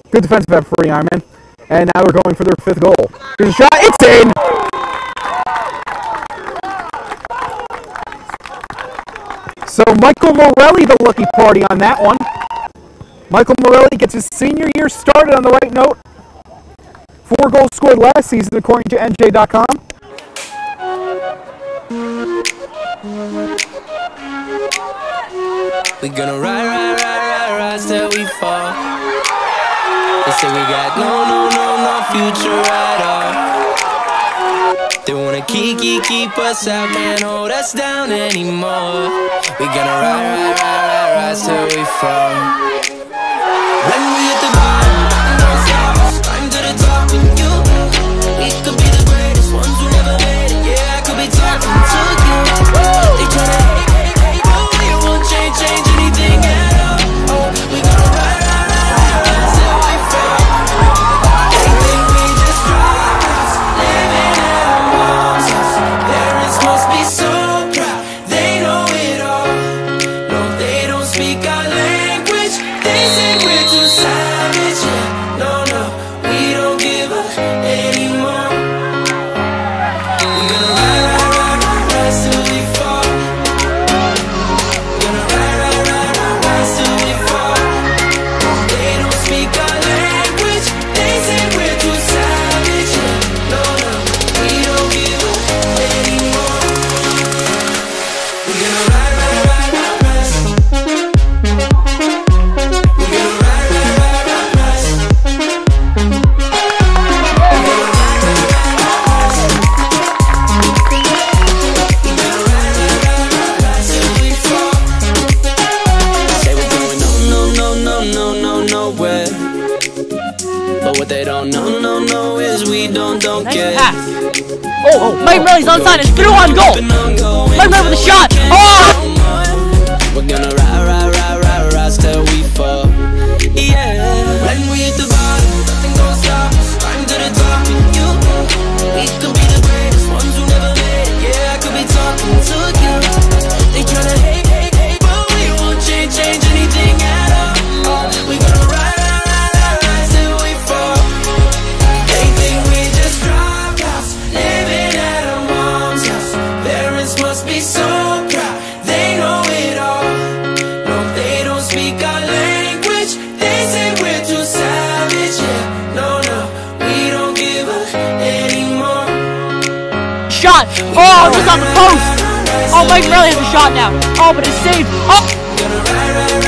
Good defensive effort for the Ironman. And now they're going for their 5th goal. Here's a shot. It's in! So Michael Morelli, the lucky party on that one. Michael Morelli gets his senior year started on the right note. 4 goals scored last season, according to NJ.com. We gonna rise till we fall. They say we got no future at all. They wanna keep us out, can't hold us down anymore. We gonna rise till we fall. When we hit the bottom, climb to the top with you. We could be the greatest ones who never made it. Yeah, I could be talking to you. They tryna hate, but we won't change anything at all. Oh, we gonna rise till we fall. They think we just dropped, living at our mom's house. Parents must be so proud, they know it all. No, they don't speak our language. They say we're too savage. Yeah, no, we don't give up anymore. We gonna rise till we fall. Gonna rise till we fall. They don't speak our language. They say we're too savage. Yeah, no, we don't give up anymore. We gonna rise. We gonna rise. Till we fall. Say we're going nowhere. But what they don't know is we don't Nice care. pass. Oh, Mike Morelli's onside and through on goal. Mike Morelli with a shot. Oh! We're gonna rise till we fall. Yeah. When we hit the bottom, nothing gonna stop us. Climb to the top with you. We could be the greatest ones who never made it. Yeah, I could be talking to you. They tryna hate, but we won't change anything at all. Oh, we gonna rise till we fall. They think we just dropped out, living at our mom's house. Parents must be so proud, they know it all. No, they don't speak our language. They say we're too savage. Yeah, no, we don't give up anymore. Shot. Oh, just on the post. Oh, Mike Morelli has a shot now. Oh, but it's saved. Oh! Gonna